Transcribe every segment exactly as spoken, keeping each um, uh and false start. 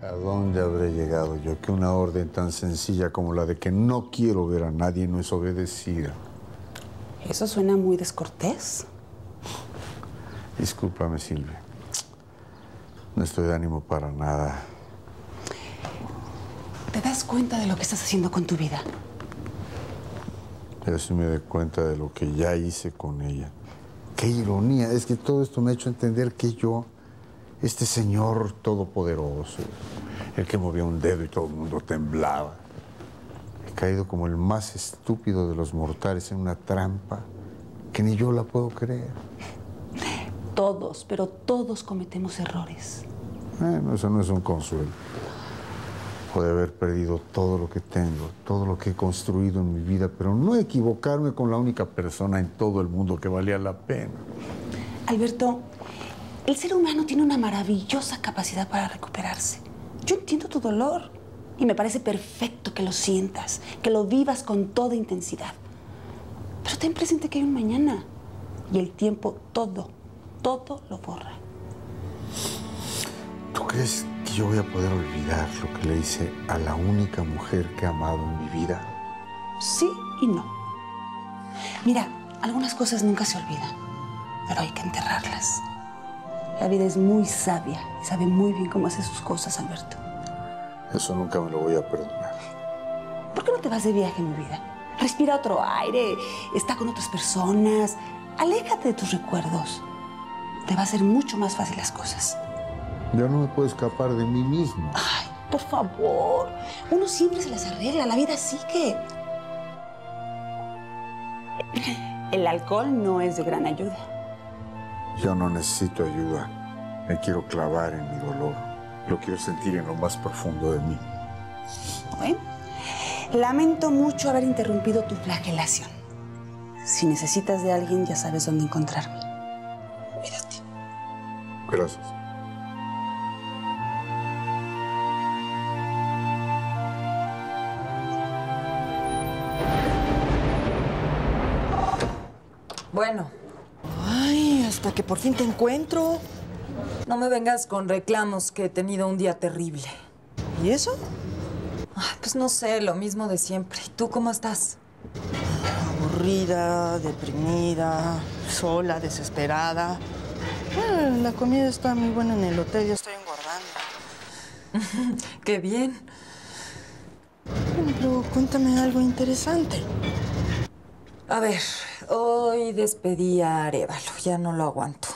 ¿A dónde habré llegado yo? Que una orden tan sencilla como la de que no quiero ver a nadie no es obedecida. Eso suena muy descortés. Discúlpame, Silvia. No estoy de ánimo para nada. ¿Te das cuenta de lo que estás haciendo con tu vida? Pero sí me doy cuenta de lo que ya hice con ella. Qué ironía. Es que todo esto me ha hecho entender que yo, este señor todopoderoso, el que movía un dedo y todo el mundo temblaba, he caído como el más estúpido de los mortales en una trampa que ni yo la puedo creer. Todos, pero todos cometemos errores. Bueno, eso no es un consuelo. Puede haber perdido todo lo que tengo, todo lo que he construido en mi vida, pero no equivocarme con la única persona en todo el mundo que valía la pena. Alberto, el ser humano tiene una maravillosa capacidad para recuperarse. Yo entiendo tu dolor y me parece perfecto que lo sientas, que lo vivas con toda intensidad. Pero ten presente que hay un mañana y el tiempo todo, todo lo borra. ¿Tú crees que yo voy a poder olvidar lo que le hice a la única mujer que he amado en mi vida? Sí y no. Mira, algunas cosas nunca se olvidan, pero hay que enterrarlas. La vida es muy sabia y sabe muy bien cómo hace sus cosas, Alberto. Eso nunca me lo voy a perdonar. ¿Por qué no te vas de viaje, mi vida? Respira otro aire, está con otras personas. Aléjate de tus recuerdos. Te va a hacer mucho más fácil las cosas. Yo no me puedo escapar de mí mismo. Ay, por favor. Uno siempre se las arregla, la vida sigue. El alcohol no es de gran ayuda. Yo no necesito ayuda. Me quiero clavar en mi dolor. Lo quiero sentir en lo más profundo de mí. Bueno, lamento mucho haber interrumpido tu flagelación. Si necesitas de alguien, ya sabes dónde encontrarme. Cuídate. Gracias. Bueno. Ay, hasta que por fin te encuentro. No me vengas con reclamos, que he tenido un día terrible. ¿Y eso? Ay, pues no sé, lo mismo de siempre. ¿Y tú cómo estás? Aburrida, deprimida, sola, desesperada. Bueno, la comida está muy buena en el hotel, ya estoy engordando. ¡Qué bien! Bueno, pero cuéntame algo interesante. A ver, hoy despedí a Arévalo, ya no lo aguanto.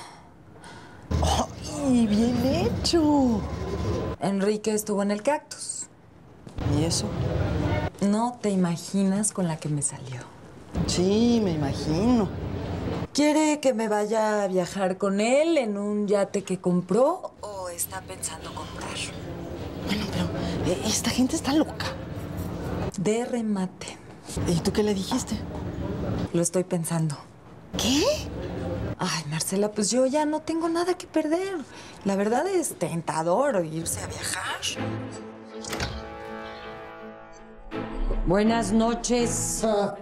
¡Ay, bien hecho! Enrique estuvo en el Cactus. ¿Y eso? No te imaginas con la que me salió. Sí, me imagino. ¿Quiere que me vaya a viajar con él en un yate que compró o está pensando comprar? Bueno, pero eh, esta gente está loca. De remate. ¿Y tú qué le dijiste? Lo estoy pensando. ¿Qué? Ay, Marcela, pues yo ya no tengo nada que perder. La verdad es tentador irse a viajar. Buenas noches. Ah.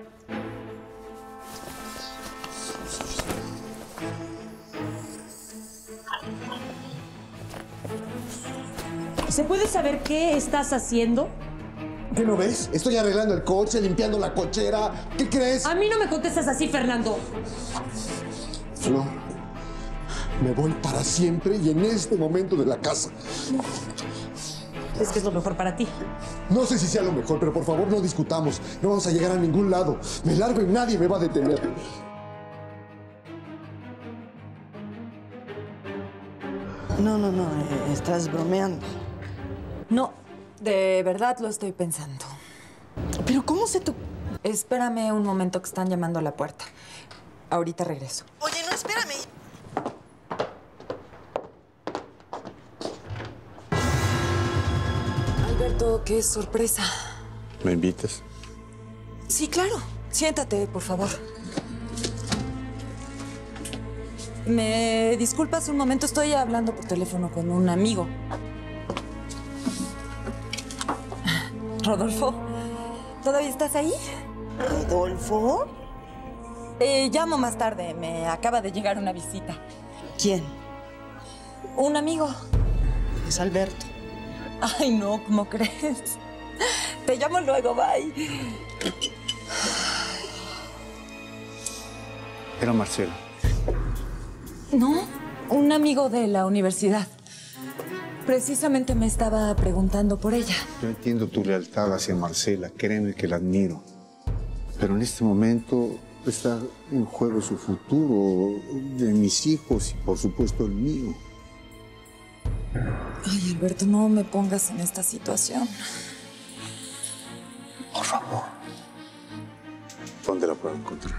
¿Se puede saber qué estás haciendo? ¿Qué no ves? Estoy arreglando el coche, limpiando la cochera. ¿Qué crees? A mí no me contestas así, Fernando. Flor, me voy para siempre y en este momento de la casa. Es que es lo mejor para ti. No sé si sea lo mejor, pero por favor no discutamos. No vamos a llegar a ningún lado. Me largo y nadie me va a detener. No, no, no, eh, estás bromeando. No, de verdad lo estoy pensando. ¿Pero cómo se te...? Espérame un momento que están llamando a la puerta. Ahorita regreso. Oye, no, espérame. Alberto, qué sorpresa. ¿Me invitas? Sí, claro. Siéntate, por favor. ¿Me disculpas un momento? Estoy hablando por teléfono con un amigo. Rodolfo, ¿todavía estás ahí? ¿Rodolfo? Eh, llamo más tarde. Me acaba de llegar una visita. ¿Quién? Un amigo. Es Alberto. Ay, no, ¿cómo crees? Te llamo luego, bye. Era Marcela. No, un amigo de la universidad. Precisamente me estaba preguntando por ella. Yo entiendo tu lealtad hacia Marcela, créeme que la admiro. Pero en este momento está en juego su futuro, de mis hijos y por supuesto el mío. Ay, Alberto, no me pongas en esta situación. Por favor. ¿Dónde la puedo encontrar?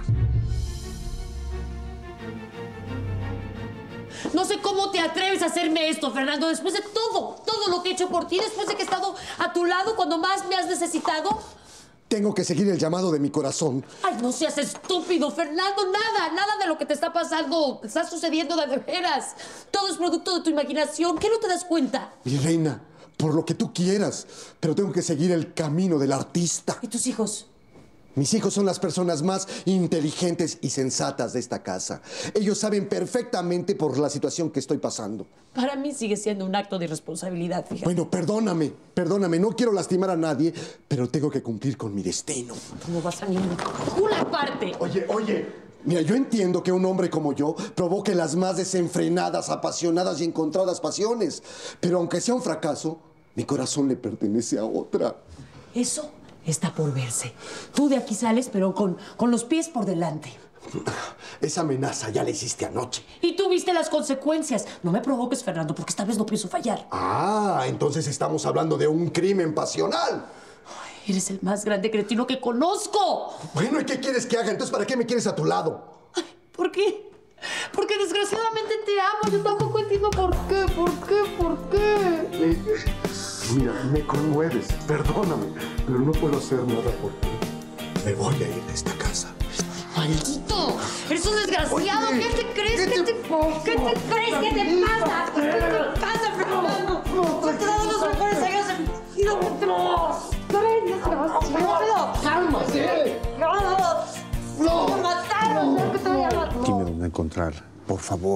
No sé cómo te atreves a hacerme esto, Fernando, después de todo, todo lo que he hecho por ti, después de que he estado a tu lado cuando más me has necesitado. Tengo que seguir el llamado de mi corazón. Ay, no seas estúpido, Fernando, nada, nada de lo que te está pasando, te está sucediendo de veras. Todo es producto de tu imaginación, ¿qué no te das cuenta? Mi reina, por lo que tú quieras, pero tengo que seguir el camino del artista. ¿Y tus hijos? Mis hijos son las personas más inteligentes y sensatas de esta casa. Ellos saben perfectamente por la situación que estoy pasando. Para mí sigue siendo un acto de irresponsabilidad, fíjate. Bueno, perdóname, perdóname. No quiero lastimar a nadie, pero tengo que cumplir con mi destino. No vas a ninguna parte. Oye, oye. Mira, yo entiendo que un hombre como yo provoque las más desenfrenadas, apasionadas y encontradas pasiones. Pero aunque sea un fracaso, mi corazón le pertenece a otra. Eso está por verse. Tú de aquí sales, pero con, con los pies por delante. Esa amenaza ya la hiciste anoche. Y tú viste las consecuencias. No me provoques, Fernando, porque esta vez no pienso fallar. Ah, entonces estamos hablando de un crimen pasional. Ay, eres el más grande cretino que conozco. Bueno, ¿y qué quieres que haga? Entonces, ¿para qué me quieres a tu lado? Ay, ¿por qué? Porque desgraciadamente te amo. Yo tampoco entiendo por qué, por qué, por qué. Eh, mira, me conmueves. Perdóname, pero no puedo hacer nada por ti. Me voy a ir de esta casa. ¡Maldito! ¡Eres un desgraciado! Oye, ¿Qué te crees? ¿qué ¿Qué te te, ¿Qué te crees? ¿Qué te pasa? ¿Qué te pasa, Fernando? No te he dado los mejores años de mi vida. ¡No! ¡No eres desgraciado! ¡Cálmate! ¡No! ¡No! ¡Me mataron! ¡No que te voy a matar! Dime dónde encontrarla, por favor.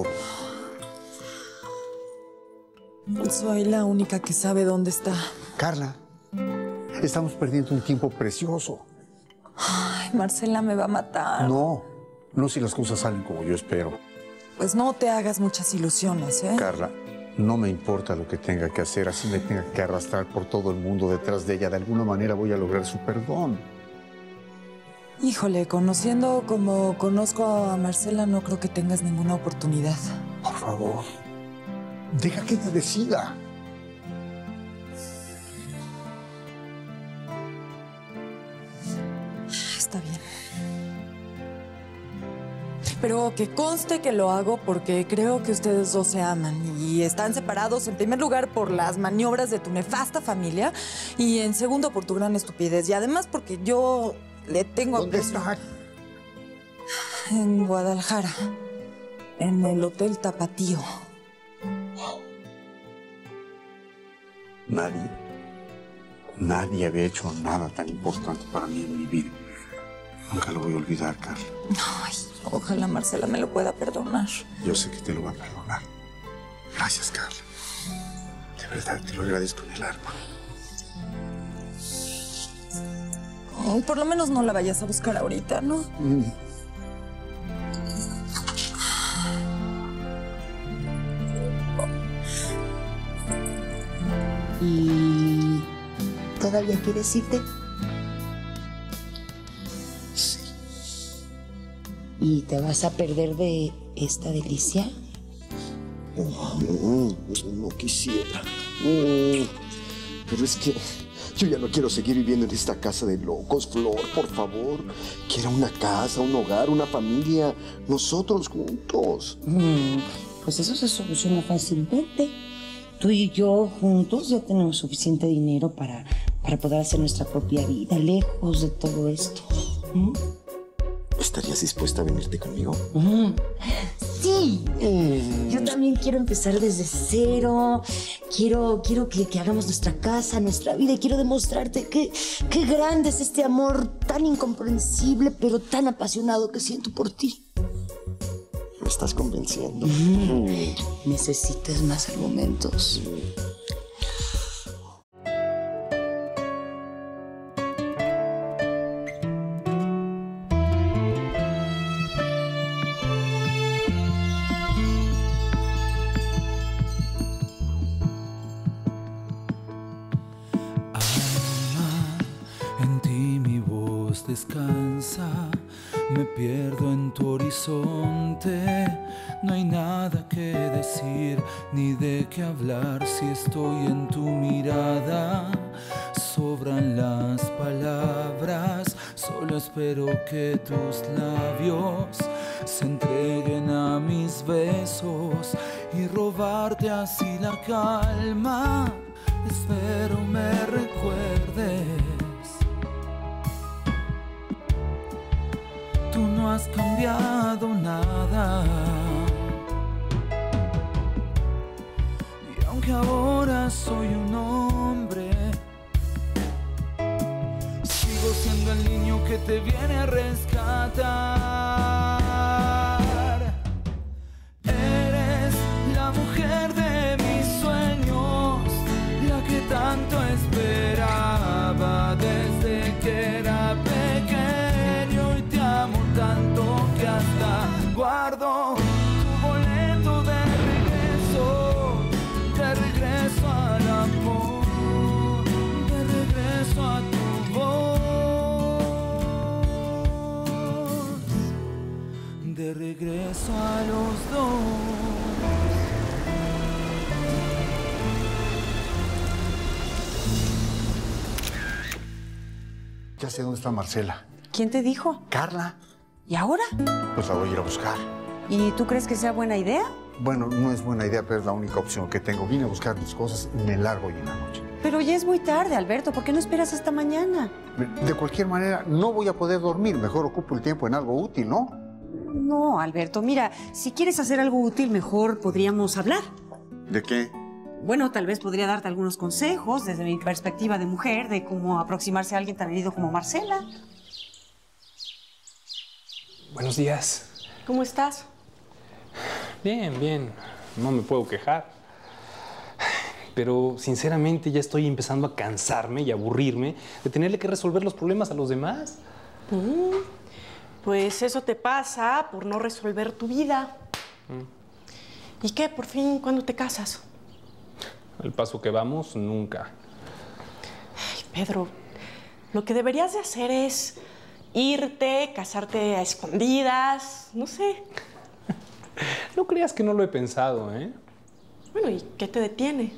Soy la única que sabe dónde está. Carla, estamos perdiendo un tiempo precioso. Ay, Marcela me va a matar. No, no si las cosas salen como yo espero. Pues no te hagas muchas ilusiones, ¿eh? Carla, no me importa lo que tenga que hacer, así me tenga que arrastrar por todo el mundo detrás de ella. De alguna manera voy a lograr su perdón. Híjole, conociendo como conozco a Marcela, no creo que tengas ninguna oportunidad. Por favor, deja que ella decida. Está bien. Pero que conste que lo hago porque creo que ustedes dos se aman y están separados en primer lugar por las maniobras de tu nefasta familia y en segundo por tu gran estupidez y además porque yo le tengo ¿Dónde aprecio. está? En Guadalajara, en el Hotel Tapatío. Nadie, nadie había hecho nada tan importante para mí en mi vida. Nunca lo voy a olvidar, Carla. Ay, ojalá Marcela me lo pueda perdonar. Yo sé que te lo va a perdonar. Gracias, Carla. De verdad, te lo agradezco en el alma. Ay, por lo menos no la vayas a buscar ahorita, ¿no? Mm. ¿Y todavía quieres irte? Sí. ¿Y te vas a perder de esta delicia? No, no, no quisiera. No. Pero es que yo ya no quiero seguir viviendo en esta casa de locos, Flor, por favor. Quiero una casa, un hogar, una familia. Nosotros juntos. Mm, pues eso se soluciona fácilmente. Tú y yo juntos ya tenemos suficiente dinero para, para poder hacer nuestra propia vida, lejos de todo esto. ¿Mm? ¿Estarías dispuesta a venirte conmigo? Mm. Sí. Mm. Yo también quiero empezar desde cero. Quiero, quiero que, que hagamos nuestra casa, nuestra vida. Y quiero demostrarte que, qué grande es este amor tan incomprensible, pero tan apasionado que siento por ti. Me estás convenciendo. Mm. Necesitas más argumentos. Mm. descansa, me pierdo en tu horizonte. No hay nada que decir ni de qué hablar si estoy en tu mirada. Sobran las palabras, solo espero que tus labios se entreguen a mis besos y robarte así la calma. Espero me recuerdes. Tú no has cambiado nada. Y aunque ahora soy un hombre, sigo siendo el niño que te viene a rescatar. Eres la mujer de mis sueños, la que tanto esperaba desde que era pequeño, y te amo tanto que hasta guardo tu boleto de regreso, de regreso al amor, de regreso a tu voz, de regreso a los dos. Ya sé dónde está Marcela. ¿Quién te dijo? ¿Carla? ¿Y ahora? Pues la voy a ir a buscar. ¿Y tú crees que sea buena idea? Bueno, no es buena idea, pero es la única opción que tengo. Vine a buscar mis cosas y me largo hoy en la noche. Pero ya es muy tarde, Alberto. ¿Por qué no esperas hasta mañana? De cualquier manera, no voy a poder dormir. Mejor ocupo el tiempo en algo útil, ¿no? No, Alberto. Mira, si quieres hacer algo útil, mejor podríamos hablar. ¿De qué? Bueno, tal vez podría darte algunos consejos desde mi perspectiva de mujer, de cómo aproximarse a alguien tan herido como Marcela. Buenos días. ¿Cómo estás? Bien, bien. No me puedo quejar. Pero sinceramente ya estoy empezando a cansarme y aburrirme de tenerle que resolver los problemas a los demás. Mm, pues eso te pasa por no resolver tu vida. Mm. ¿Y qué? ¿Por fin cuándo te casas? Al paso que vamos, nunca. Ay, Pedro, lo que deberías de hacer es irte, casarte a escondidas, no sé. No creas que no lo he pensado, ¿eh? Bueno, ¿y qué te detiene?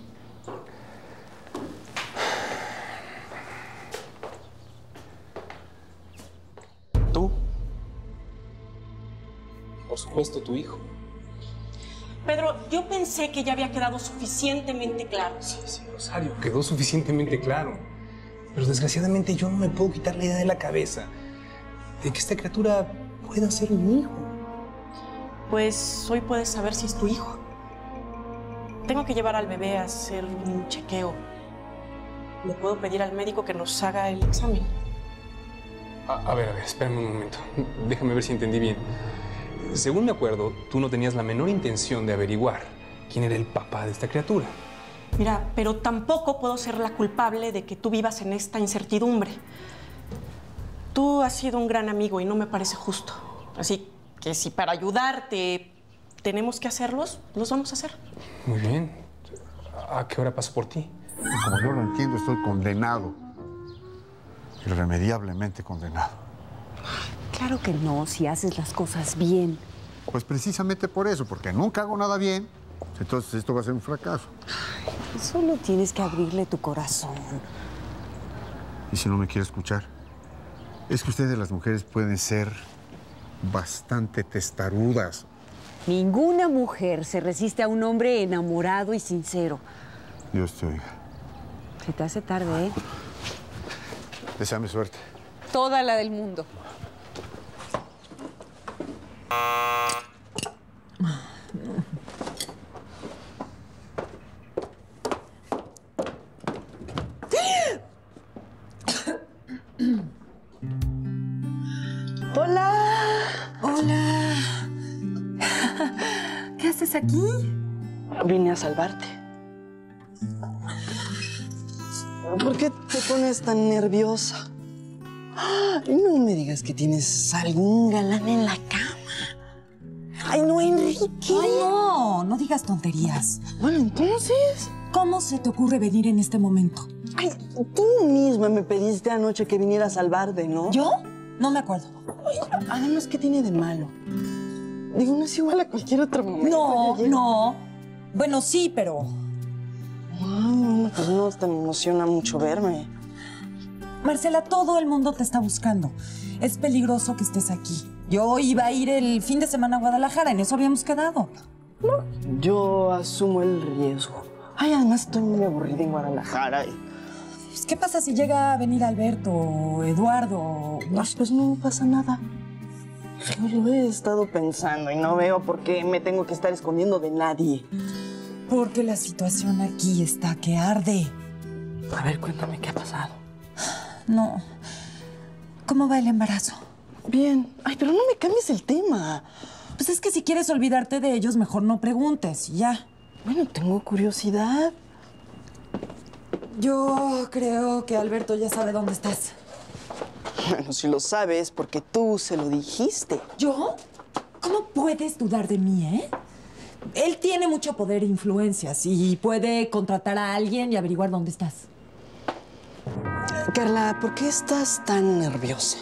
¿Tú? Por supuesto, tu hijo. Pedro, yo pensé que ya había quedado suficientemente claro. Sí, sí, Rosario, quedó suficientemente claro. Pero desgraciadamente yo no me puedo quitar la idea de la cabeza de que esta criatura pueda ser mi hijo. Pues hoy puedes saber si es tu hijo. Tengo que llevar al bebé a hacer un chequeo. ¿Le puedo pedir al médico que nos haga el examen? A, a ver, a ver, espérame un momento. Déjame ver si entendí bien. Según me acuerdo, tú no tenías la menor intención de averiguar quién era el papá de esta criatura. Mira, pero tampoco puedo ser la culpable de que tú vivas en esta incertidumbre. Tú has sido un gran amigo y no me parece justo. Así que si para ayudarte tenemos que hacerlos, los vamos a hacer. Muy bien. ¿A qué hora paso por ti? Como yo lo entiendo, estoy condenado. Irremediablemente condenado. Claro que no, si haces las cosas bien. Pues precisamente por eso, porque nunca hago nada bien, entonces esto va a ser un fracaso. Ay, solo tienes que abrirle tu corazón. ¿Y si no me quiere escuchar? Es que ustedes, las mujeres, pueden ser bastante testarudas. Ninguna mujer se resiste a un hombre enamorado y sincero. Dios te oiga. Se te hace tarde, ¿eh? Deseame suerte. Toda la del mundo. Hola. Hola. ¿Qué haces aquí? Vine a salvarte. ¿Por qué te pones tan nerviosa? Y no me digas que tienes algún galán en la cama. Ay, no, Enrique. Ay, no, no digas tonterías. Bueno, entonces... ¿Cómo se te ocurre venir en este momento? Ay, tú misma me pediste anoche que viniera a salvarte, ¿no? ¿Yo? No me acuerdo. Además, ¿qué tiene de malo? Digo, no es igual a cualquier otro momento. No, no. Bueno, sí, pero... Ay, no, pues no, te emociona mucho verme. Marcela, todo el mundo te está buscando. Es peligroso que estés aquí. Yo iba a ir el fin de semana a Guadalajara, en eso habíamos quedado. No, yo asumo el riesgo. Ay, además estoy muy aburrida en Guadalajara. Y... ¿Qué pasa si llega a venir Alberto o Eduardo? No, pues no pasa nada. Yo lo he estado pensando y no veo por qué me tengo que estar escondiendo de nadie. Porque la situación aquí está que arde. A ver, cuéntame qué ha pasado. No. ¿Cómo va el embarazo? Bien. Ay, pero no me cambies el tema. Pues es que si quieres olvidarte de ellos, mejor no preguntes y ya. Bueno, tengo curiosidad. Yo creo que Alberto ya sabe dónde estás. Bueno, si lo sabes, porque tú se lo dijiste. ¿Yo? ¿Cómo puedes dudar de mí, eh? Él tiene mucho poder e influencias y puede contratar a alguien y averiguar dónde estás. Carla, ¿por qué estás tan nerviosa?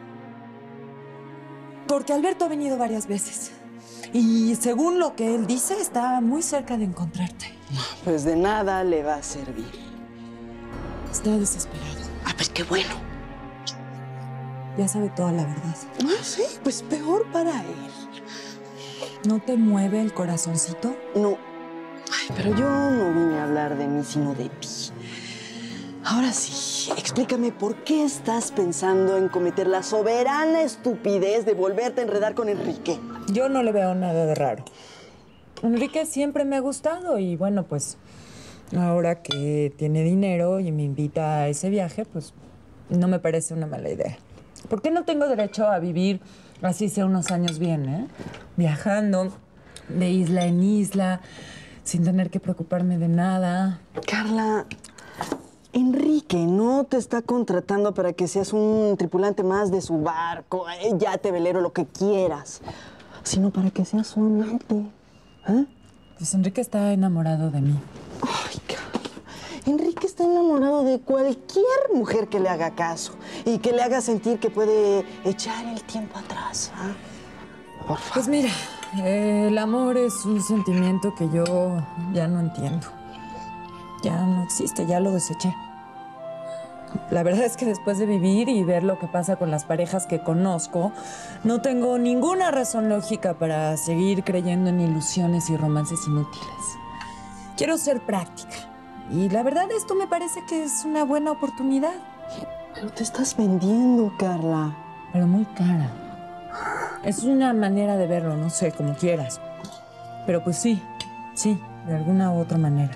Porque Alberto ha venido varias veces. Y según lo que él dice, está muy cerca de encontrarte. Pues de nada le va a servir. Está desesperado. Ah, pues qué bueno. Ya sabe toda la verdad. Ah, sí, pues peor para él. ¿No te mueve el corazoncito? No. Ay, pero yo no vine a hablar de mí, sino de ti. Ahora sí, explícame por qué estás pensando en cometer la soberana estupidez de volverte a enredar con Enrique. Yo no le veo nada de raro. Enrique siempre me ha gustado y bueno, pues ahora que tiene dinero y me invita a ese viaje, pues no me parece una mala idea. ¿Por qué no tengo derecho a vivir así sea unos años bien, eh? Viajando de isla en isla, sin tener que preocuparme de nada. Carla, Enrique no te está contratando para que seas un tripulante más de su barco, eh, yate, velero, lo que quieras, sino para que seas su amante. ¿Eh? Pues Enrique está enamorado de mí. Ay, Carla. Enrique está enamorado de cualquier mujer que le haga caso y que le haga sentir que puede echar el tiempo atrás. ¿Eh? Por favor. Pues mira, el amor es un sentimiento que yo ya no entiendo. Ya no existe, ya lo deseché. La verdad es que después de vivir y ver lo que pasa con las parejas que conozco, no tengo ninguna razón lógica para seguir creyendo en ilusiones y romances inútiles. Quiero ser práctica. Y la verdad, esto me parece que es una buena oportunidad. Pero te estás vendiendo, Carla. Pero muy cara. Es una manera de verlo, no sé, como quieras. Pero pues sí, sí, de alguna u otra manera.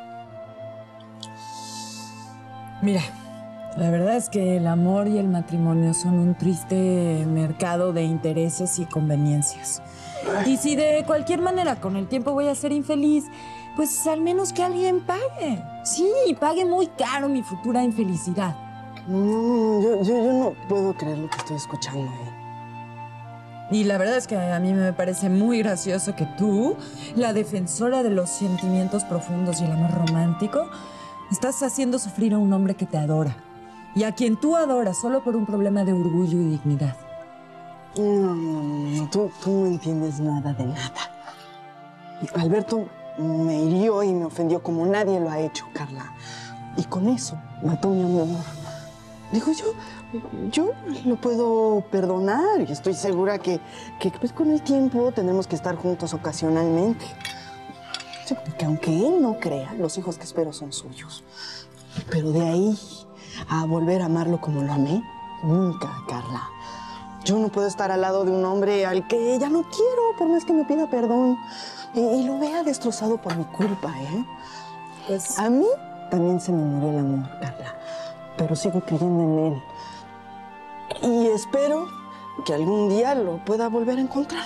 Mira, la verdad es que el amor y el matrimonio son un triste mercado de intereses y conveniencias. Y si de cualquier manera con el tiempo voy a ser infeliz, pues al menos que alguien pague. Sí, pague muy caro mi futura infelicidad. No, no, no, yo, yo, yo no puedo creer lo que estoy escuchando. ¿eh? Y la verdad es que a mí me parece muy gracioso que tú, la defensora de los sentimientos profundos y el amor romántico, estás haciendo sufrir a un hombre que te adora y a quien tú adoras solo por un problema de orgullo y dignidad. No, no, no, tú, tú no entiendes nada de nada. Alberto me hirió y me ofendió como nadie lo ha hecho, Carla. Y con eso mató mi amor. Digo, yo, yo lo puedo perdonar y estoy segura que, que pues, con el tiempo tendremos que estar juntos ocasionalmente. Sí, porque aunque él no crea, los hijos que espero son suyos. Pero de ahí a volver a amarlo como lo amé, nunca, Carla. Yo no puedo estar al lado de un hombre al que ya no quiero, por más que me pida perdón. Y, y lo vea destrozado por mi culpa, ¿eh? Pues a mí también se me murió el amor, Carla. Pero sigo creyendo en él. Y espero que algún día lo pueda volver a encontrar.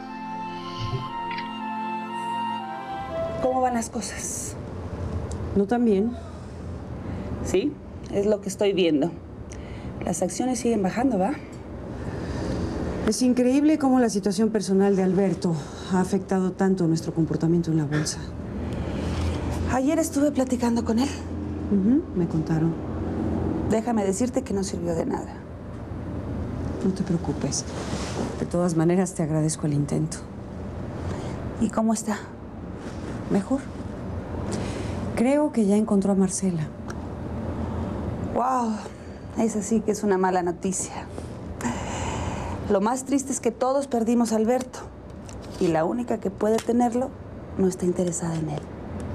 ¿Cómo van las cosas? No tan bien. Sí, es lo que estoy viendo. Las acciones siguen bajando, ¿va? Es increíble cómo la situación personal de Alberto ha afectado tanto nuestro comportamiento en la bolsa. Ayer estuve platicando con él. Uh-huh, me contaron. Déjame decirte que no sirvió de nada. No te preocupes. De todas maneras, te agradezco el intento. ¿Y cómo está? ¿Mejor? Creo que ya encontró a Marcela. ¡Wow! Esa sí que es una mala noticia. Lo más triste es que todos perdimos a Alberto. Y la única que puede tenerlo no está interesada en él.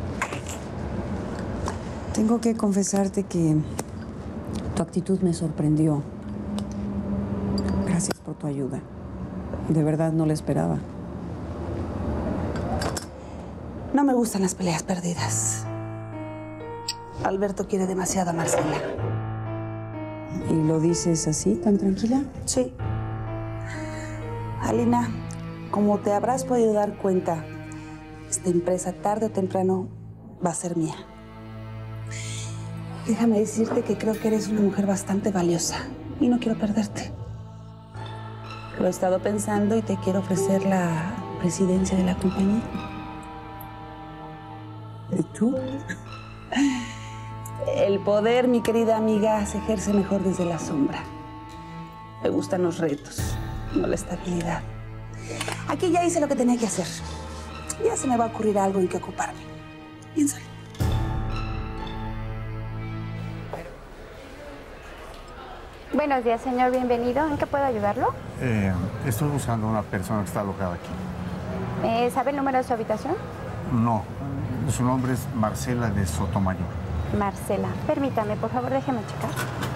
Tengo que confesarte que tu actitud me sorprendió. Gracias por tu ayuda. De verdad no la esperaba. No me gustan las peleas perdidas. Alberto quiere demasiado a Marcela. ¿Y lo dices así, tan tranquila? Sí. Alina, como te habrás podido dar cuenta, esta empresa tarde o temprano va a ser mía. Déjame decirte que creo que eres una mujer bastante valiosa y no quiero perderte. Lo he estado pensando y te quiero ofrecer la presidencia de la compañía. ¿Y tú? El poder, mi querida amiga, se ejerce mejor desde la sombra. Me gustan los retos, no la estabilidad. Aquí ya hice lo que tenía que hacer. Ya se me va a ocurrir algo en que ocuparme. Piénsalo. Buenos días, señor. Bienvenido. ¿En qué puedo ayudarlo? Eh, estoy buscando a una persona que está alojada aquí. Eh, ¿Sabe el número de su habitación? No, su nombre es Marcela de Sotomayor. Marcela. Permítame, por favor, déjeme checar.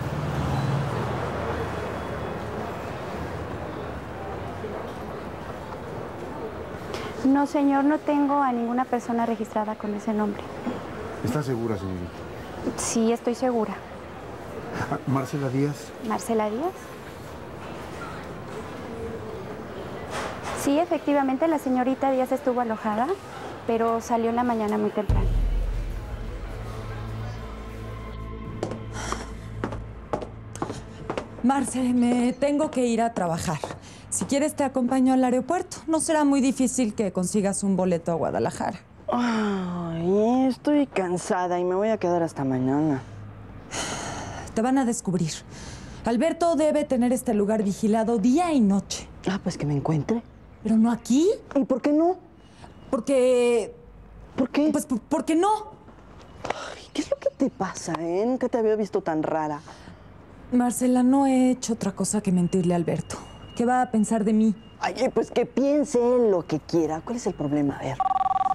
No, señor, no tengo a ninguna persona registrada con ese nombre. ¿Está segura, señorita? Sí, estoy segura. Ah, ¿Marcela Díaz? ¿Marcela Díaz? Sí, efectivamente, la señorita Díaz estuvo alojada, pero salió en la mañana muy temprano. Marce, me tengo que ir a trabajar. Si quieres, te acompaño al aeropuerto. No será muy difícil que consigas un boleto a Guadalajara. Ay, estoy cansada y me voy a quedar hasta mañana. Te van a descubrir. Alberto debe tener este lugar vigilado día y noche. Ah, pues que me encuentre. ¿Pero no aquí? ¿Y por qué no? Porque... ¿Por qué? Pues, ¿por qué no? Ay, ¿qué es lo que te pasa, eh? Nunca te había visto tan rara. Marcela, no he hecho otra cosa que mentirle a Alberto. ¿Qué va a pensar de mí? Ay, pues que piense él lo que quiera. ¿Cuál es el problema? A ver.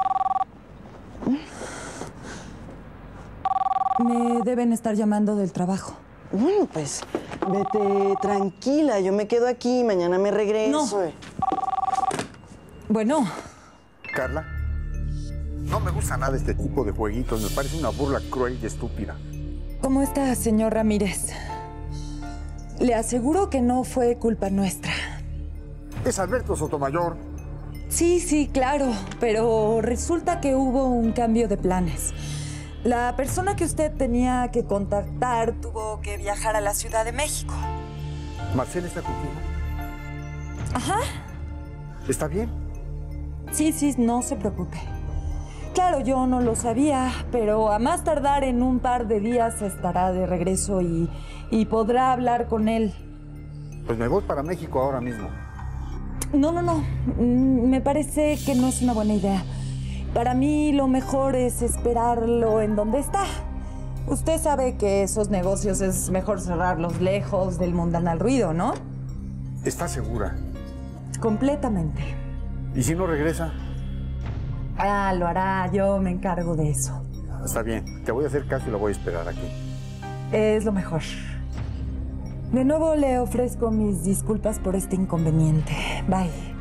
Me deben estar llamando del trabajo. Bueno, pues vete tranquila. Yo me quedo aquí, mañana me regreso. No. Bueno. Carla, no me gusta nada este tipo de jueguitos. Me parece una burla cruel y estúpida. ¿Cómo está, señor Ramírez? Le aseguro que no fue culpa nuestra. Es Alberto Sotomayor. Sí, sí, claro, pero resulta que hubo un cambio de planes. La persona que usted tenía que contactar tuvo que viajar a la Ciudad de México. ¿Marcela está contigo? Ajá. ¿Está bien? Sí, sí, no se preocupe. Claro, yo no lo sabía, pero a más tardar en un par de días estará de regreso y, y podrá hablar con él. Pues me voy para México ahora mismo. No, no, no. Mm, Me parece que no es una buena idea. Para mí lo mejor es esperarlo en donde está. Usted sabe que esos negocios es mejor cerrarlos lejos del mundanal ruido, ¿no? ¿Está segura? Completamente. ¿Y si no regresa? Ah, lo hará. Yo me encargo de eso. Está bien. Te voy a hacer caso y la voy a esperar aquí. Es lo mejor. De nuevo le ofrezco mis disculpas por este inconveniente. Bye.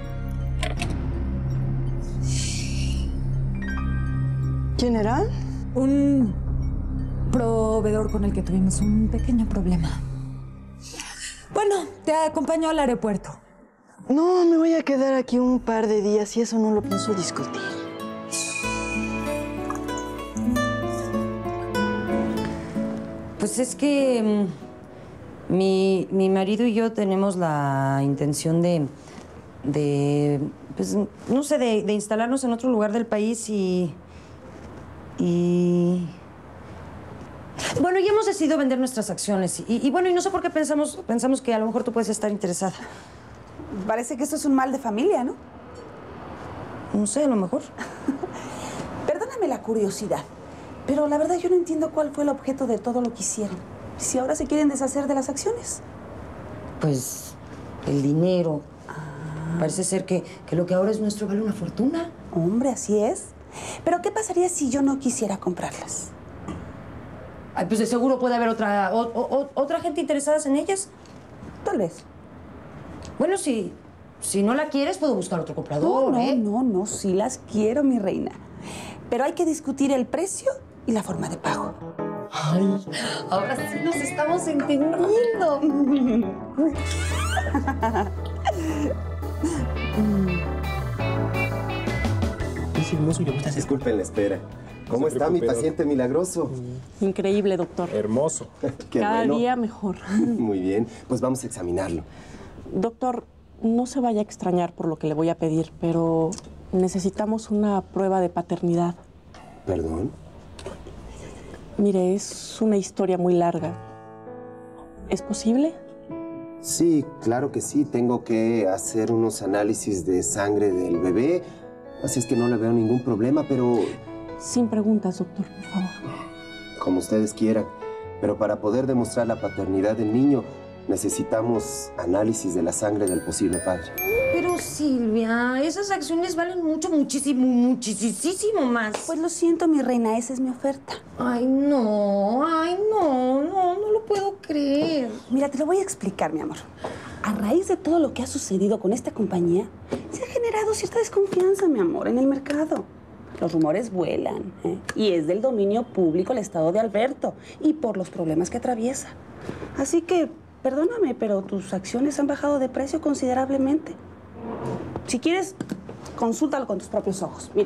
¿Quién era? Un proveedor con el que tuvimos un pequeño problema. Bueno, te acompaño al aeropuerto. No, me voy a quedar aquí un par de días y eso no lo pienso discutir. Pues es que mm, mi, mi marido y yo tenemos la intención de, de pues, no sé, de, de instalarnos en otro lugar del país y... y... Bueno, ya hemos decidido vender nuestras acciones. Y, y bueno, y no sé por qué pensamos, pensamos que a lo mejor tú puedes estar interesada. Parece que esto es un mal de familia, ¿no? No sé, a lo mejor. Perdóname la curiosidad, pero la verdad yo no entiendo cuál fue el objeto de todo lo que hicieron. Si ahora se quieren deshacer de las acciones. Pues el dinero. Ah. Parece ser que, que lo que ahora es nuestro vale una fortuna. Hombre, así es. Pero ¿qué pasaría si yo no quisiera comprarlas? Ay, pues de seguro puede haber otra, o, o, otra gente interesada en ellas. Tal vez. Bueno, si, si no la quieres, puedo buscar otro comprador, No, no, ¿eh? no, no, sí las quiero, mi reina. Pero hay que discutir el precio y la forma de pago. Ay, ahora sí nos estamos entendiendo. Es hermoso, yo muchas disculpen la espera. ¿Cómo está mi paciente milagroso? Increíble, doctor. Hermoso. Qué Cada bueno. día mejor. Muy bien, pues vamos a examinarlo. Doctor, no se vaya a extrañar por lo que le voy a pedir, pero necesitamos una prueba de paternidad. ¿Perdón? Mire, es una historia muy larga. ¿Es posible? Sí, claro que sí. Tengo que hacer unos análisis de sangre del bebé, así es que no le veo ningún problema, pero... Sin preguntas, doctor, por favor. Como ustedes quieran. Pero para poder demostrar la paternidad del niño, necesitamos análisis de la sangre del posible padre. Pero Silvia, esas acciones valen mucho, muchísimo, muchísimo más. Pues lo siento, mi reina, esa es mi oferta. Ay, no, ay, no, no, no lo puedo creer. Mira, te lo voy a explicar, mi amor. A raíz de todo lo que ha sucedido con esta compañía, se ha generado cierta desconfianza, mi amor, en el mercado. Los rumores vuelan, ¿eh? Y es del dominio público el estado de Alberto y por los problemas que atraviesa. Así que, perdóname, pero tus acciones han bajado de precio considerablemente. Si quieres, consúltalo con tus propios ojos. Mira,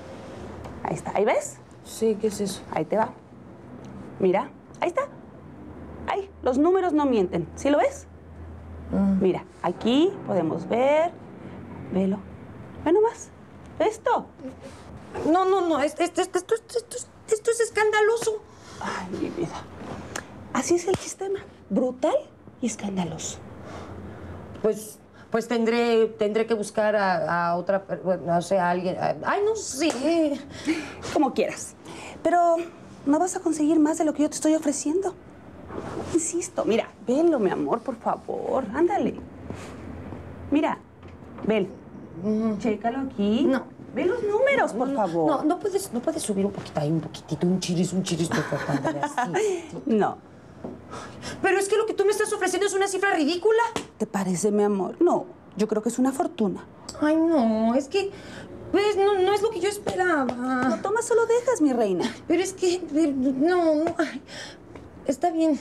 ahí está. ¿Ahí ves? Sí, ¿qué es eso? Ahí te va. Mira, ahí está. Ahí, los números no mienten. ¿Sí lo ves? Mm. Mira, aquí podemos ver. Velo. Ve nomás. Esto. No, no, no, esto, esto, esto, esto, esto, esto es escandaloso. Ay, mi vida. Así es el sistema. Brutal y escandaloso. Pues, pues tendré, tendré que buscar a, a otra, bueno, no sé, a alguien. A, ay, no sé. Como quieras. Pero no vas a conseguir más de lo que yo te estoy ofreciendo. Insisto, mira, velo, mi amor, por favor. Ándale. Mira, vel. Mm. Chécalo aquí. No. Ve los números, por favor. No, no puedes, no puedes subir un poquito ahí, un poquitito, un chiris, un chiris, por favor, así. No. Pero es que lo que tú me estás ofreciendo es una cifra ridícula. ¿Te parece, mi amor? No, yo creo que es una fortuna. Ay, no, es que, pues, no, no es lo que yo esperaba. No tomas, solo dejas, mi reina. Pero es que, no, no, ay, está bien.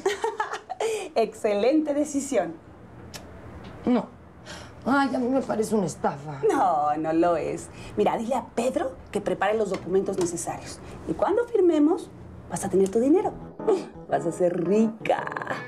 Excelente decisión. No. Ay, a mí me parece una estafa. No, no lo es. Mira, dile a Pedro que prepare los documentos necesarios. Y cuando firmemos, vas a tener tu dinero. Vas a ser rica.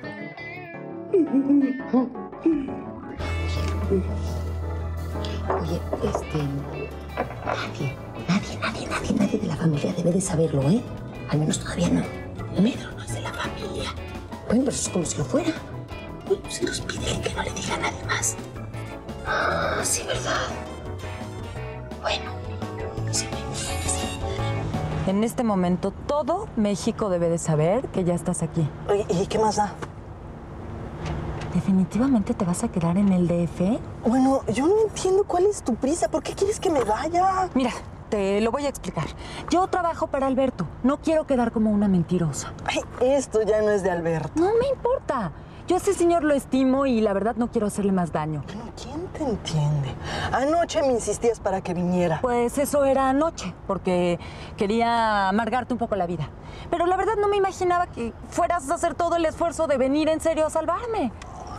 Oye, este... Nadie, nadie, nadie, nadie, nadie de la familia debe de saberlo, ¿eh? Al menos todavía no. Pedro no es de la familia. Bueno, pero eso es como si lo fuera. Bueno, si nos pide que no le diga a nadie más. Ah, sí, ¿verdad? Bueno, sí, sí. En este momento, todo México debe de saber que ya estás aquí. Oye, ¿y qué más da? ¿Definitivamente te vas a quedar en el D F? Bueno, yo no entiendo cuál es tu prisa. ¿Por qué quieres que me vaya? Mira, te lo voy a explicar. Yo trabajo para Alberto. No quiero quedar como una mentirosa. Ay, esto ya no es de Alberto. No me importa. Yo a ese señor lo estimo y la verdad no quiero hacerle más daño. Bueno, ¿quién te entiende? Anoche me insistías para que viniera. Pues eso era anoche, porque quería amargarte un poco la vida. Pero la verdad no me imaginaba que fueras a hacer todo el esfuerzo de venir en serio a salvarme.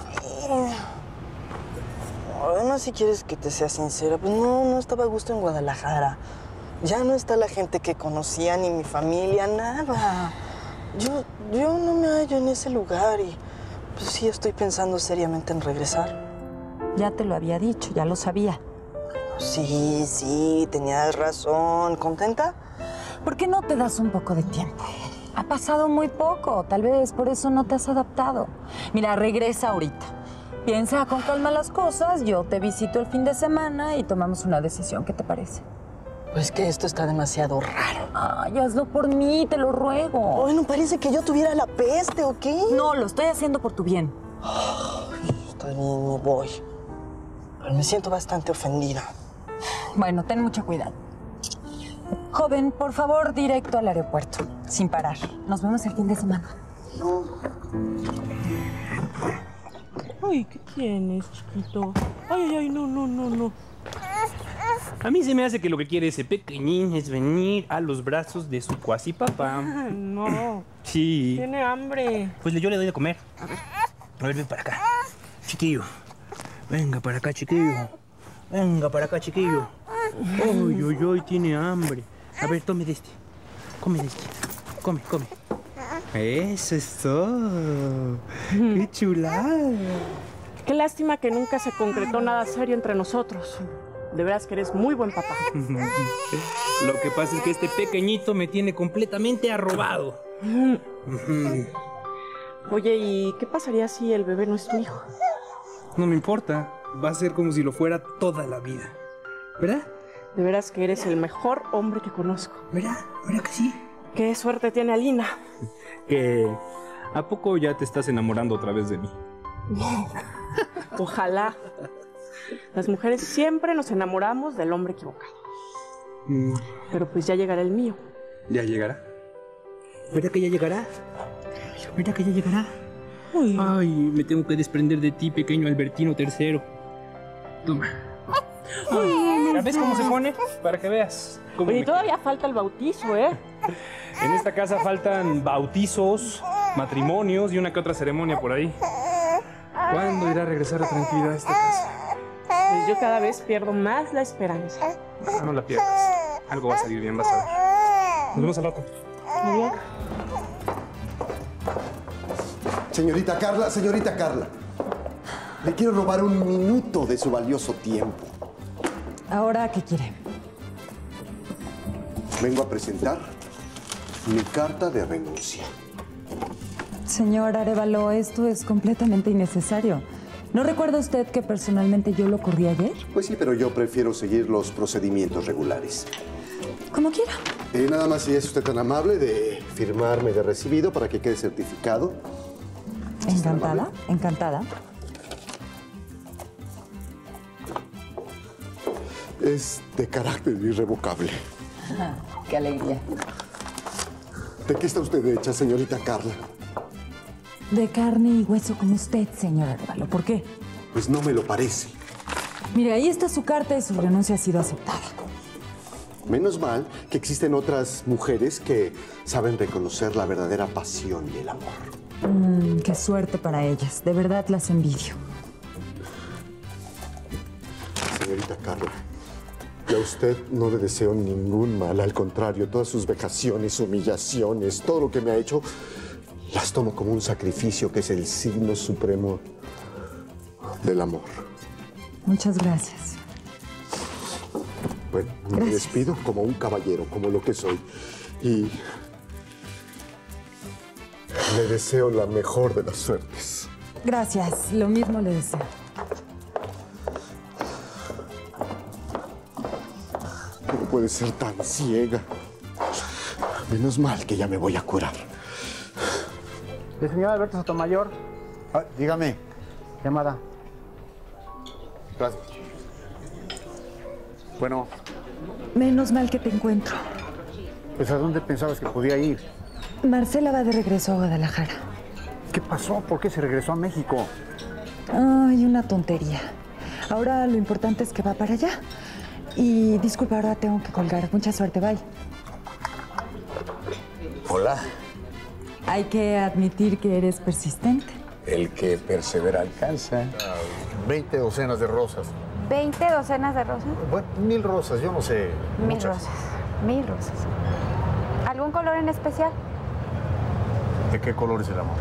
Bueno, si quieres que te sea sincera, pues no, no estaba a gusto en Guadalajara. Ya no está la gente que conocía, ni mi familia, nada. Yo, yo no me hallo en ese lugar y pues sí estoy pensando seriamente en regresar. Ya te lo había dicho, ya lo sabía. Sí, sí, tenías razón. ¿Contenta? ¿Por qué no te das un poco de tiempo? Ha pasado muy poco, tal vez por eso no te has adaptado. Mira, regresa ahorita. Piensa con calma las cosas, yo te visito el fin de semana y tomamos una decisión. ¿Qué te parece? Pues que esto está demasiado raro. Ay, hazlo por mí, te lo ruego. Bueno, parece que yo tuviera la peste, ¿o qué? No, lo estoy haciendo por tu bien. Ay, está bien, me voy. Pero me siento bastante ofendida. Bueno, ten mucho cuidado. Joven, por favor, directo al aeropuerto, sin parar. Nos vemos el fin de semana. Ay, ¿qué tienes, chiquito? Ay, ay, ay, no, no, no, no. A mí se me hace que lo que quiere ese pequeñín es venir a los brazos de su cuasi papá. Ay, no. Sí. Tiene hambre. Pues yo le doy de comer. A ver, a ver, ven para acá. Chiquillo. Venga para acá, chiquillo. Venga para acá, chiquillo. Uy, uy, uy, tiene hambre. A ver, tome de este. Come de este. Come, come. Eso es todo. ¡Qué chulada! Qué lástima que nunca se concretó nada serio entre nosotros. De veras que eres muy buen papá. Lo que pasa es que este pequeñito me tiene completamente arrobado. Oye, ¿y qué pasaría si el bebé no es tu hijo? No me importa. Va a ser como si lo fuera toda la vida. ¿Verdad? De veras que eres el mejor hombre que conozco. ¿Verdad? ¿Verdad que sí? Qué suerte tiene Alina. Que ¿a poco ya te estás enamorando otra vez de mí? Ojalá. Las mujeres siempre nos enamoramos del hombre equivocado. Mm. Pero pues ya llegará el mío. ¿Ya llegará? ¿Verdad que ya llegará? ¿Verdad que ya llegará? Uy. Ay, me tengo que desprender de ti, pequeño Albertino tercero. Toma. Ay, ¿Ves cómo se pone? Para que veas. cómo Oye, me todavía falta el bautizo, ¿eh? En esta casa faltan bautizos, matrimonios y una que otra ceremonia por ahí. ¿Cuándo irá a regresar la tranquilidad a esta casa? Pues yo cada vez pierdo más la esperanza. No, no la pierdas. Algo va a salir bien, vas a ver. Nos vemos al rato. Muy bien. Señorita Carla, señorita Carla. Le quiero robar un minuto de su valioso tiempo. ¿Ahora qué quiere? Vengo a presentar mi carta de renuncia. Señor Arévalo, esto es completamente innecesario. ¿No recuerda usted que personalmente yo lo corrí ayer? Pues sí, pero yo prefiero seguir los procedimientos regulares. Como quiera. Eh, nada más si es usted tan amable de firmarme de recibido para que quede certificado. Encantada, encantada. Es de carácter irrevocable. Qué alegría. ¿De qué está usted hecha, señorita Carla? De carne y hueso como usted, señor Arévalo. ¿Por qué? Pues no me lo parece. Mire, ahí está su carta y su renuncia ha sido aceptada. Menos mal que existen otras mujeres que saben reconocer la verdadera pasión y el amor. Mm, qué suerte para ellas. De verdad las envidio. Señorita Carla, yo a usted no le deseo ningún mal. Al contrario, todas sus vejaciones, humillaciones, todo lo que me ha hecho, las tomo como un sacrificio que es el signo supremo del amor. Muchas gracias. Bueno, me Gracias. despido como un caballero, como lo que soy. Y le deseo la mejor de las suertes. Gracias. Lo mismo le deseo. ¿Cómo puede ser tan ciega? Menos mal que ya me voy a curar. El señor Alberto Sotomayor. Ah, dígame. Llamada. Gracias. Bueno, Menos mal que te encuentro. Pues ¿a dónde pensabas que podía ir? Marcela va de regreso a Guadalajara. ¿Qué pasó? ¿Por qué se regresó a México? Ay, una tontería. Ahora lo importante es que va para allá. Y disculpa, ahora tengo que colgar. Mucha suerte, bye. Hola. Hay que admitir que eres persistente. El que persevera alcanza. veinte docenas de rosas. ¿veinte docenas de rosas? Bueno, mil rosas, yo no sé. Mil muchas. rosas. Mil rosas. ¿Algún color en especial? ¿De qué color es el amor?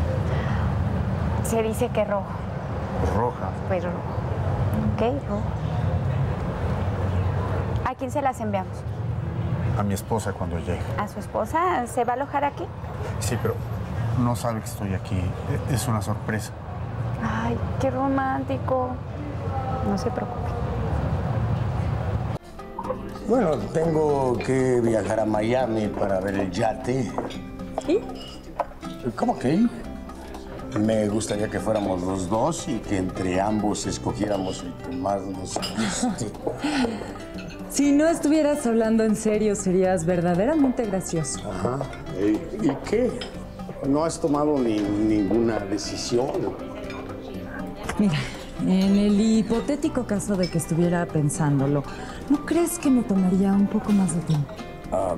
Se dice que rojo. Roja. Pues rojo. Ok, rojo. ¿A quién se las enviamos? a mi esposa cuando llegue. ¿A su esposa? ¿Se va a alojar aquí? Sí, pero no sabe que estoy aquí. Es una sorpresa. Ay, qué romántico. No se preocupe. Bueno, tengo que viajar a Miami para ver el yate. ¿Y? ¿Cómo que? Me gustaría que fuéramos los dos y que entre ambos escogiéramos el que más nos guste. Si no estuvieras hablando en serio, serías verdaderamente gracioso. Ajá. ¿Y, y qué? ¿No has tomado ni, ninguna decisión? Mira, en el hipotético caso de que estuviera pensándolo, ¿no crees que me tomaría un poco más de tiempo? Ah,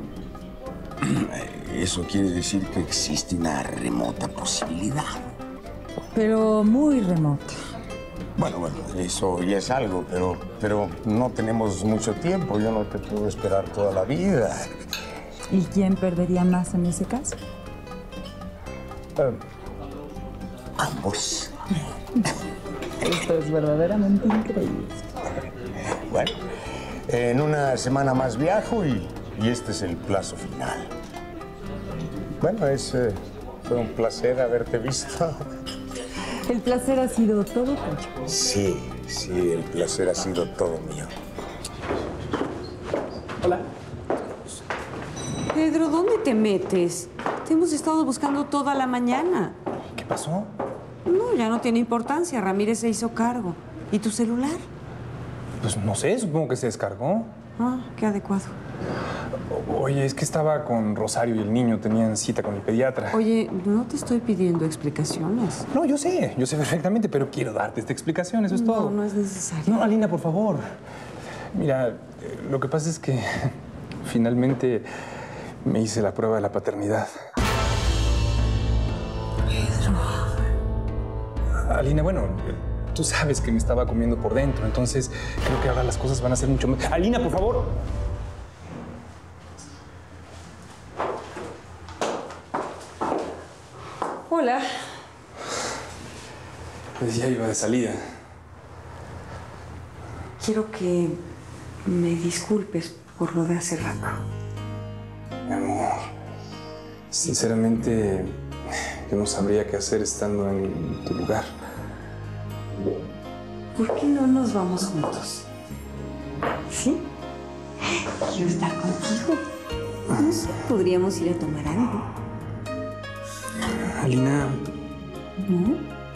eso quiere decir que existe una remota posibilidad. Pero muy remota. Bueno, bueno, eso ya es algo, pero, pero no tenemos mucho tiempo. Yo no te puedo esperar toda la vida. ¿Y quién perdería más en ese caso? Uh, ambos. Esto es verdaderamente increíble. Bueno, en una semana más viajo y, y este es el plazo final. Bueno, es, eh, fue un placer haberte visto. El placer ha sido todo tuyo. Sí, sí, el placer ha sido todo mío. Hola. Pedro, ¿dónde te metes? Te hemos estado buscando toda la mañana. ¿Qué pasó? No, ya no tiene importancia. Ramírez se hizo cargo. ¿Y tu celular? Pues no sé, supongo que se descargó. Ah, qué adecuado. Oye, es que estaba con Rosario y el niño, tenían cita con el pediatra. Oye, no te estoy pidiendo explicaciones. No, yo sé, yo sé perfectamente, pero quiero darte esta explicación, eso es todo. No, no es necesario. No, Alina, por favor. Mira, eh, lo que pasa es que finalmente me hice la prueba de la paternidad. Pedro. Alina, bueno, tú sabes que me estaba comiendo por dentro, entonces creo que ahora las cosas van a ser mucho más... Alina, por favor. Hola. Pues ya iba de salida. Quiero que me disculpes por lo de hace rato. Mi amor, sinceramente, yo no sabría qué hacer estando en tu lugar. ¿Por qué no nos vamos juntos? ¿Sí? Quiero estar contigo. No sé, podríamos ir a tomar algo. Alina. ¿No?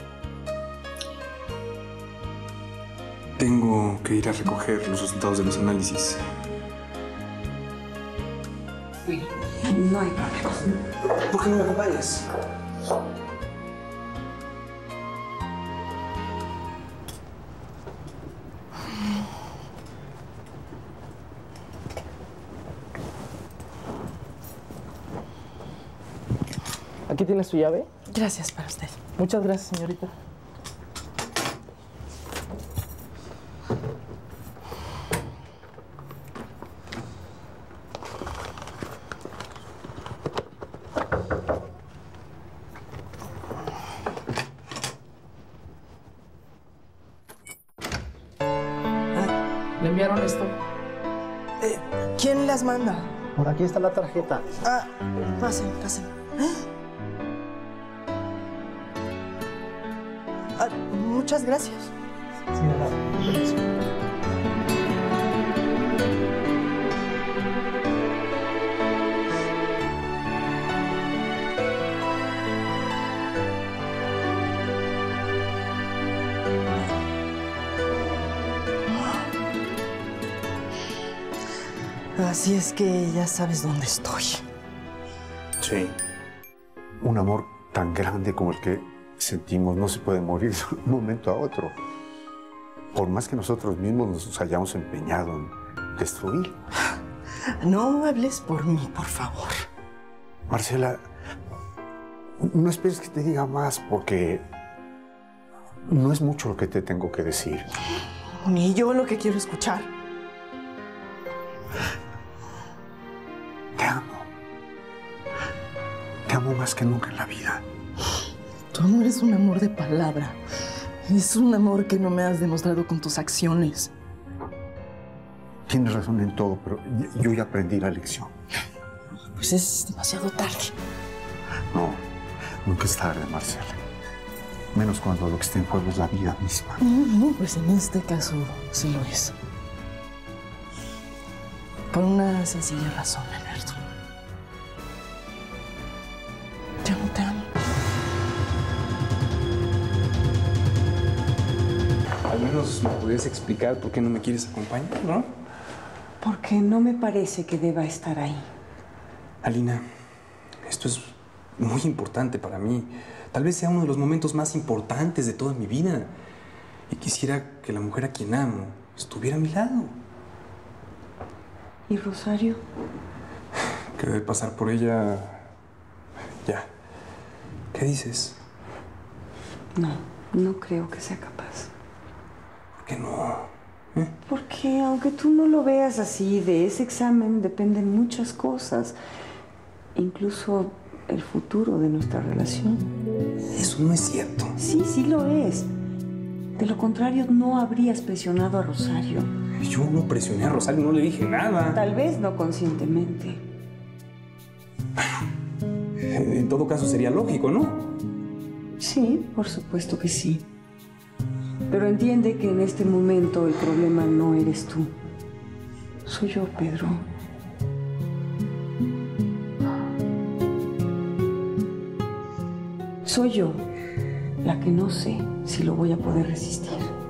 Tengo que ir a recoger los resultados de los análisis. No hay problema. ¿Por qué no me acompañas? Aquí tiene su llave. Gracias para usted. Muchas gracias, señorita. ¿Le enviaron esto? Eh, ¿Quién las manda? Por aquí está la tarjeta. Ah, pasen, pasen. Ah, muchas gracias. Sí, de nada. Así es que ya sabes dónde estoy. Sí. Un amor tan grande como el que sentimos no se puede morir de un momento a otro. Por más que nosotros mismos nos hayamos empeñado en destruir. No hables por mí, por favor. Marcela, no esperes que te diga más porque no es mucho lo que te tengo que decir. Ni yo lo que quiero escuchar. Te amo. Te amo más que nunca en la vida. Tu amor es un amor de palabra. Es un amor que no me has demostrado con tus acciones. tienes razón en todo, pero yo ya aprendí la lección. Pues es demasiado tarde. No, nunca es tarde, Marcela. Menos cuando lo que está en juego es la vida misma. No, no, pues en este caso sí lo es. Por una sencilla razón, Alberto. Ya no te amo. Al menos me podrías explicar por qué no me quieres acompañar, ¿no? Porque no me parece que deba estar ahí. Alina, esto es muy importante para mí. Tal vez sea uno de los momentos más importantes de toda mi vida. Y quisiera que la mujer a quien amo estuviera a mi lado. ¿Y Rosario? Que debe pasar por ella... ya. ¿Qué dices? No, no creo que sea capaz. ¿Por qué no? ¿Eh? Porque aunque tú no lo veas así, de ese examen dependen muchas cosas. Incluso el futuro de nuestra relación. Eso no es cierto. Sí, sí lo es. De lo contrario, no habrías presionado a Rosario. Yo no presioné a Rosario, no le dije nada. Tal vez no conscientemente. En todo caso sería lógico, ¿no? Sí, por supuesto que sí. Pero entiende que en este momento el problema no eres tú. Soy yo, Pedro. Soy yo la que no sé si lo voy a poder resistir.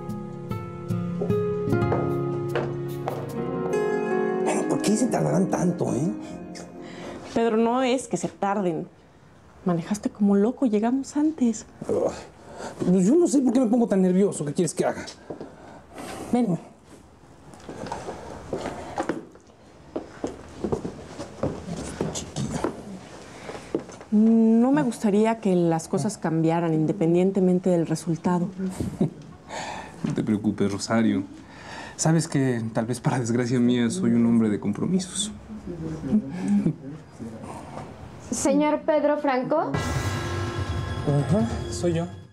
Pero ¿por qué se tardarán tanto, eh? Pedro, no es que se tarden. Manejaste como loco, llegamos antes. Oh, yo no sé por qué me pongo tan nervioso. ¿Qué quieres que haga? Ven. No me gustaría que las cosas cambiaran independientemente del resultado. No te preocupes, Rosario. Sabes que tal vez para desgracia mía soy un hombre de compromisos. Señor Pedro Franco. Ajá, soy yo.